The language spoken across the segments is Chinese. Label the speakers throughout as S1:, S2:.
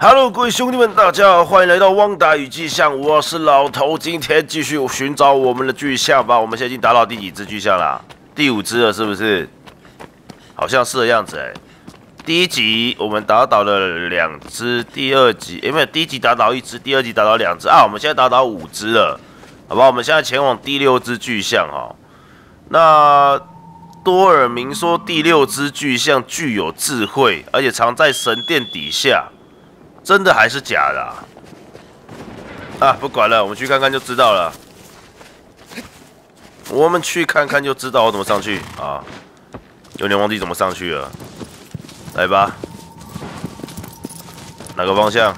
S1: Hello， 各位兄弟们，大家好，欢迎来到汪达与巨像，我是老头。今天继续寻找我们的巨像吧。我们现在已经打倒第几只巨像啦？第5只了，是不是？好像是的样子哎。第一集我们打倒了2只，第二集没有，第一集打倒1只，第二集打倒2只啊。我们现在打倒5只了，好吧？我们现在前往第6只巨像哈。那多尔明说第6只巨像具有智慧，而且藏在神殿底下。真的还是假的啊？不管了，我们去看看就知道了。我们去看看就知道我怎么上去啊！有点忘记怎么上去了。来吧，哪个方向？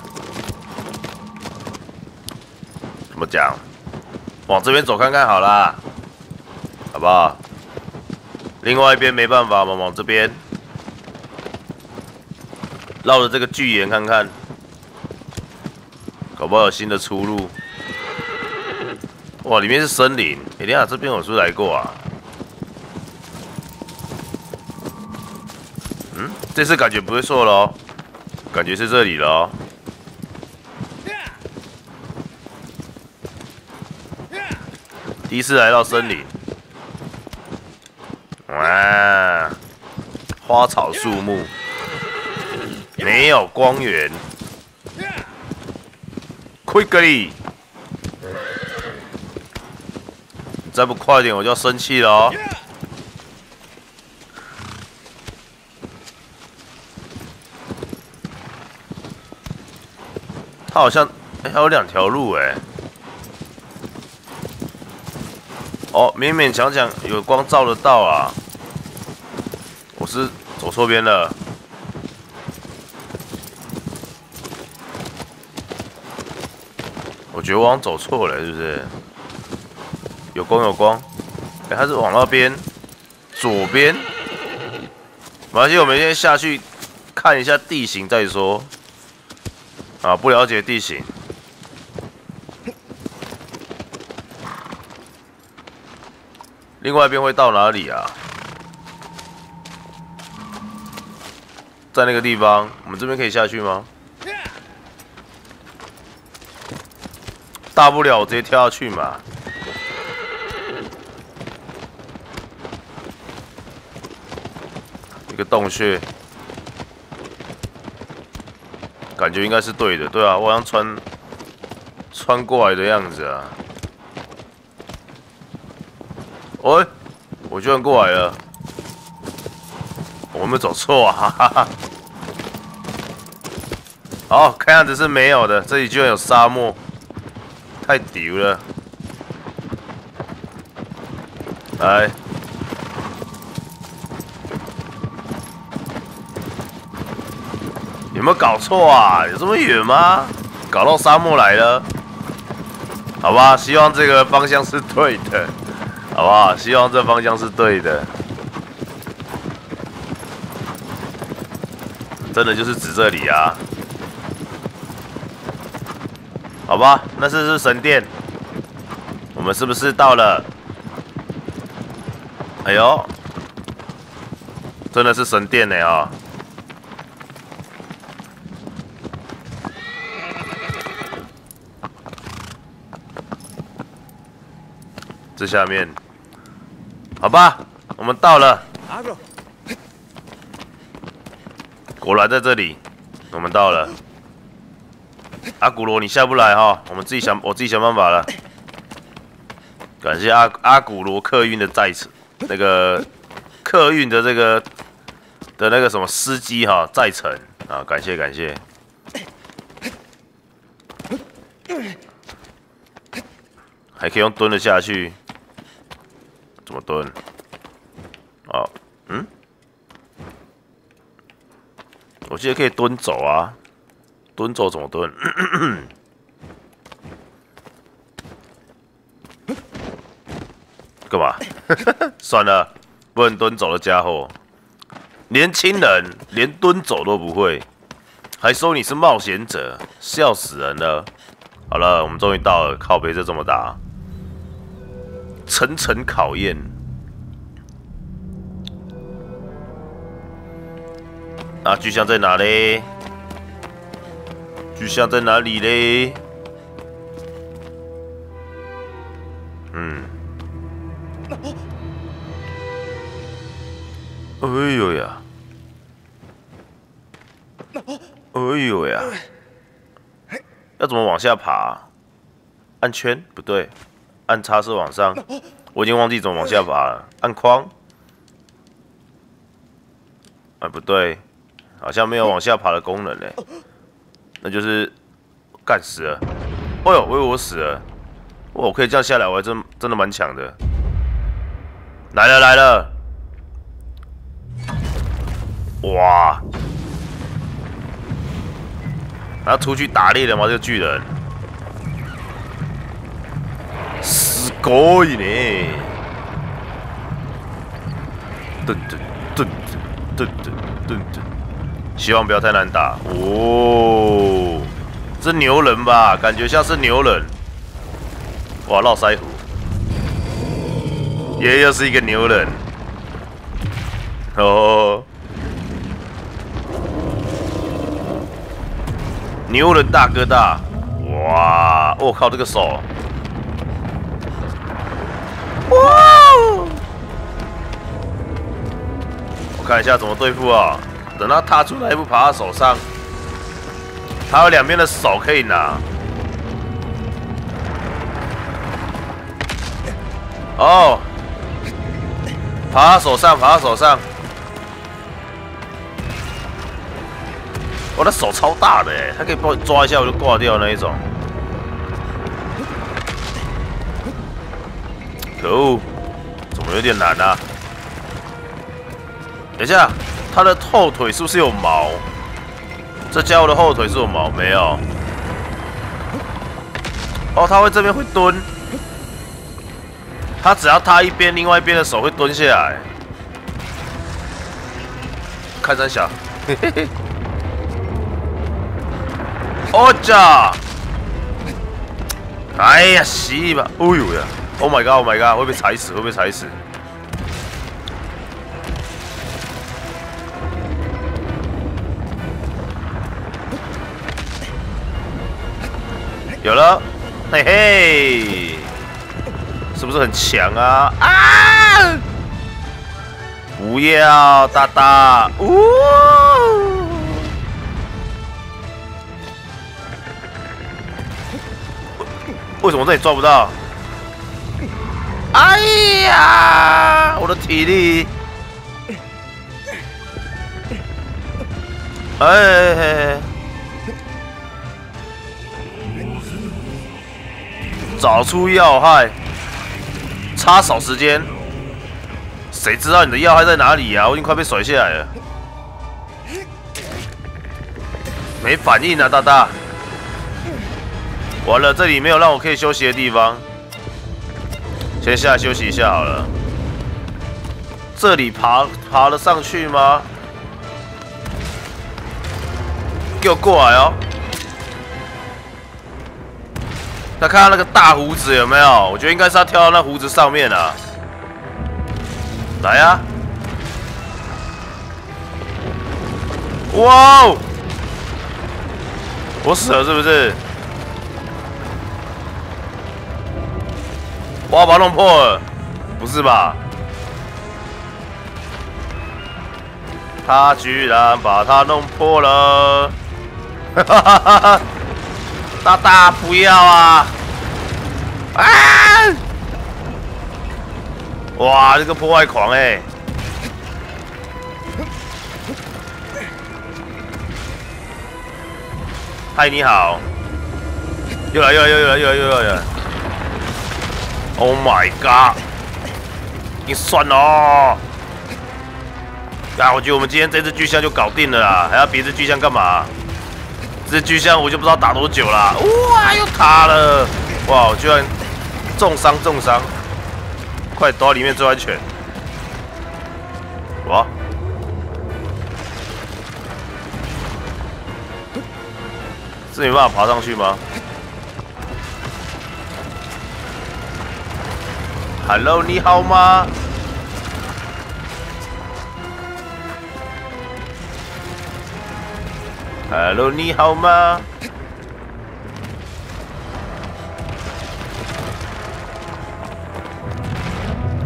S1: 怎么讲？往这边走看看好啦，好不好？另外一边没办法，我们往这边绕着这个巨岩看看。搞不好有新的出路。哇，里面是森林。等一下，这边我是不是来过啊？这次感觉不会错咯，感觉是这里咯。第一次来到森林，哇，花草树木，没有光源。Quickly！ 你再不快点，我就要生气了哦！它好像还有2条路哎。哦，勉勉强强有光照得到啊。我是走错边了。我觉得我好像走错了，是不是？有光有光，它是往那边左边。没关系，我们先下去看一下地形再说。啊，不了解地形。另外一边会到哪里啊？在那个地方，我们这边可以下去吗？大不了我直接跳下去嘛。一个洞穴，感觉应该是对的。对啊，我好像穿过来的样子啊。喂，我居然过来了，我有没有走错啊？哈哈哈。好，看样子是没有的。这里居然有沙漠。太屌了！来，有没有搞错啊？有这么远吗？搞到沙漠来了？好吧，希望这个方向是对的，好不好？希望这方向是对的。真的就是指这里啊？好吧，那是神殿，我们是不是到了？哎呦，真的是神殿呢啊！这下面，好吧，我们到了。果然在这里，我们到了。阿古罗，你下不来哈，我自己想办法了。感谢阿古罗客运的在此，那个客运的那个什么司机哈在城啊，感谢。还可以用蹲了下去，怎么蹲？哦，我记得可以蹲走啊。蹲走怎么蹲？干嘛？算了，不能蹲走的家伙，年轻人连蹲走都不会，还说你是冒险者，笑死人了。好了，我们终于到了，靠北这么大，层层考验。啊，巨像在哪嘞？ 巨象在哪里嘞？哎呦呀！哎呦呀！要怎么往下爬？按圈不对，按叉是往上。我已经忘记怎么往下爬了。按框。哎，不对，好像没有往下爬的功能嘞。那就是干死了。哎呦，我以为我死了。哇，我可以这样下来，我还真的蛮强的。来了来了！哇！他要出去打猎了吗？这个巨人，すごいね！噔噔噔噔噔噔噔，希望不要太难打哦。这牛人吧，感觉像是牛人。哇，络腮胡，又是一个牛人。哦。牛人大哥大，哇！我靠，这个手，哇！我看一下怎么对付啊。等他踏出来一步，爬到手上，他有两边的手可以拿。哦，爬到手上，爬到手上。我的手超大的哎，他可以帮我抓一下我就挂掉那一种。可恶，怎么有点难啊？等一下，他的后腿是不是有毛？这家伙的后腿是有毛没有？哦，他会这边会蹲，他只要踏一边，另外一边的手会蹲下来。看三小，嘿嘿嘿。哦จ้哎呀，死吧！哎呦呀 ！Oh my god！Oh my god！ 会被踩死，会被踩死。有了，嘿嘿，是不是很强啊？啊！不要，大大，为什么这里抓不到？哎呀，我的体力！哎，找出要害，插手时间。谁知道你的要害在哪里啊？我已经快被甩下来了，没反应啊，大大。完了，这里没有让我可以休息的地方，先下来休息一下好了。这里爬得上去吗？给我过来哦！他看到那个大胡子有没有？我觉得应该是要跳到那胡子上面啊！来啊！哇哦！我死了是不是？我要把它弄破了，不是吧？他居然把它弄破了！哈哈哈哈！大大不要啊！啊！哇，这个破坏狂哎！嗨，你好！又来！Oh my god！ 你算了！啊，我觉得我们今天这只巨象就搞定了啦，还要别只巨象干嘛？这只巨象我就不知道打多久啦。哇，又塌了！哇，我居然重伤！快躲到里面最安全！哇！这没办法爬上去吗 ？Hello， 你好吗 ？Hello， 你好吗？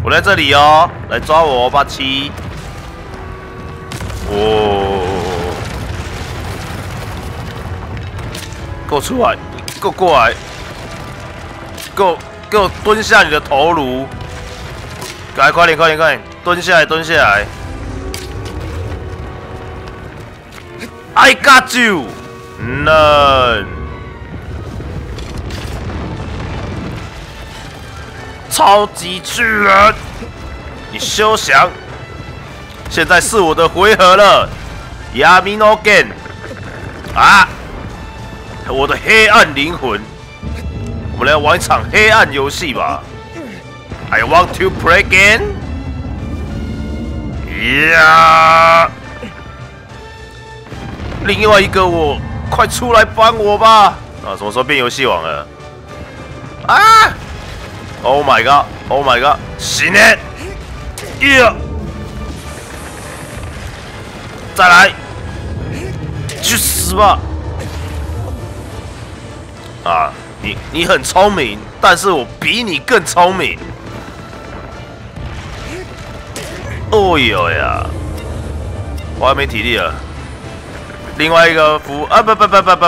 S1: 我在这里哦，来抓我87。哦，给我出来，给我过来，给我蹲下你的头颅，来，快点，蹲下来。I got you， none。超级巨人，你休想！现在是我的回合了 ，Yamino Gen 啊！我的黑暗灵魂，我们来玩一场黑暗游戏吧。I want to play again。呀！另外一个我，快出来帮我吧！啊，什么时候变游戏王了？啊 ！Oh my god！Oh my god！ 行嘞！呀！再来！去死吧！啊，你很聪明，但是我比你更聪明。哦哟呀！我还没体力了。另外一个服啊不！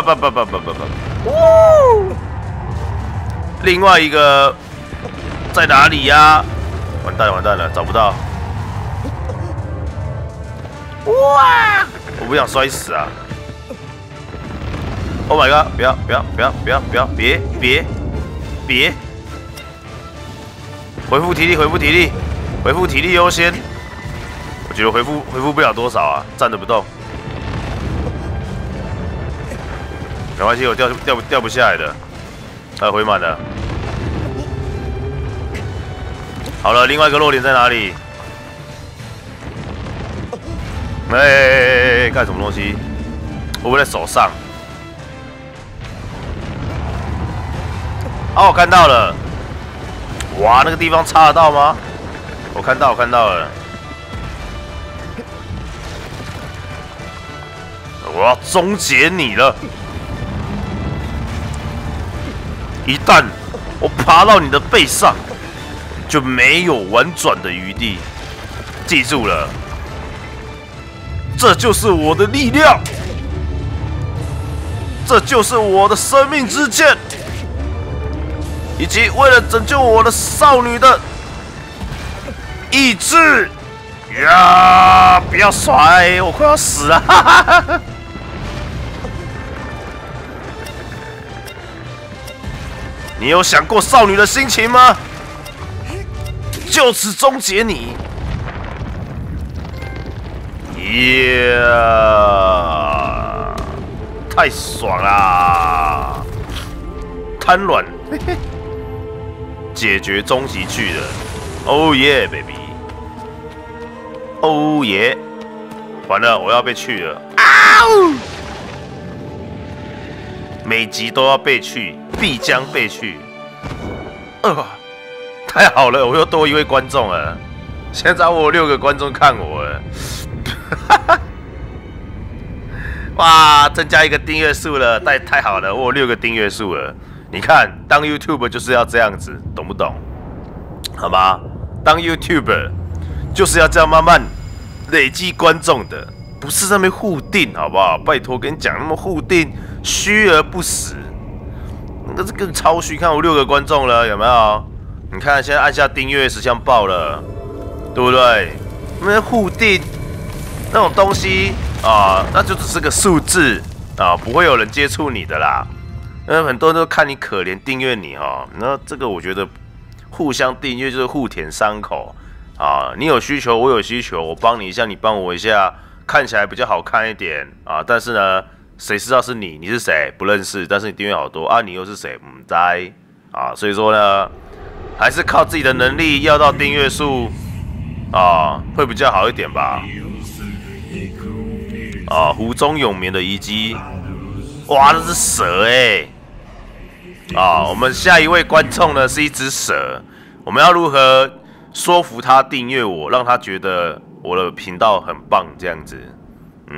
S1: 另外一个在哪里呀？完蛋了，找不到。哇！我不想摔死啊 ！Oh my god！ 不要！别！恢复体力优先。我觉得恢复不了多少啊，站着不动。没关系，我掉不下来的，它回满了。好了，另外一个弱点在哪里？干什么东西？会不会在手上？哦，我看到了。哇，那个地方插得到吗？我看到了。我要终结你了！一旦我爬到你的背上，就没有婉转的余地。记住了，这就是我的力量，这就是我的生命之剑，以及为了拯救我的少女的意志。呀！不要甩，我快要死了！哈哈哈。你有想过少女的心情吗？就此终结你！太爽啦！瘫软，解决终极巨人 ！Oh yeah, baby! Oh yeah! 完了，我要被去了！啊！每集都要被去。必将被去，太好了，我又多一位观众了。现在我有6个观众看我了，哇，增加一个订阅数了，太好了，我有6个订阅数了。你看，当 YouTuber 就是要这样子，懂不懂？好吗？当 YouTuber 就是要这样慢慢累积观众的，不是在那边互订，好不好？拜托，跟你讲，那么互订，虚而不实。那这更超虚，看我6个观众了，有没有？你看现在按下订阅10项爆了，对不对？那互订那种东西啊，那就只是个数字啊，不会有人接触你的啦。那很多人都看你可怜，订阅你哈。那这个我觉得互相订阅就是互舔伤口啊。你有需求，我有需求，我帮你一下，你帮我一下，看起来比较好看一点啊。但是呢，谁知道是你？你是谁？不认识，但是你订阅好多啊！你又是谁？不知啊！所以说呢，还是靠自己的能力要到订阅数啊，会比较好一点吧。啊，湖中永眠的遗迹，哇，那是蛇啊！我们下一位观众呢是一只蛇，我们要如何说服他订阅我，让他觉得我的频道很棒这样子？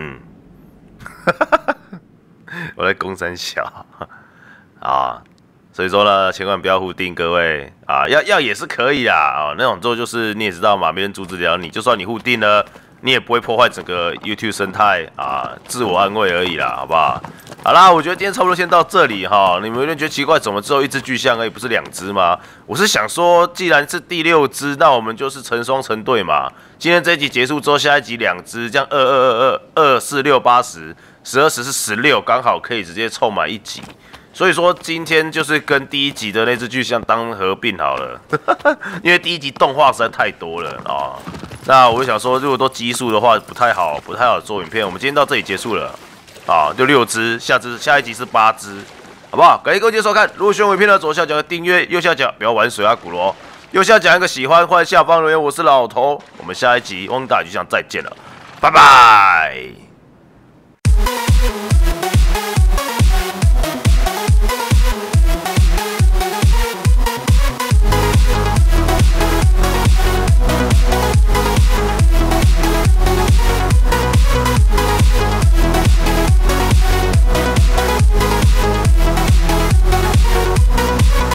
S1: 我在攻三小啊， 所以说呢，千万不要互定，各位啊，要也是可以啦啊，那种做就是你也知道嘛，没人阻止了你，就算你互定了，你也不会破坏整个 YouTube 生态啊，自我安慰而已啦，好不好？好啦，我觉得今天差不多先到这里哈。你们有点觉得奇怪，怎么只有一只巨象而已，不是2只吗？我是想说，既然是第6只，那我们就是成双成对嘛。今天这一集结束之后，下一集2只，这样2、4、6、8、10，12、10是16，刚好可以直接凑满1集。所以说今天就是跟第1集的那只巨象当合并好了，因为第1集动画实在太多了啊。那我就想说，如果都奇数的话，不太好做影片。我们今天到这里结束了。好，就6只，下一集是8只，好不好？感谢各位收看。如果喜欢我影片的左下角的订阅，右下角不要玩水啊鼓螺，右下角一个喜欢，欢迎下方留言。我是老头，我们下一集汪大巨象再见了，拜拜。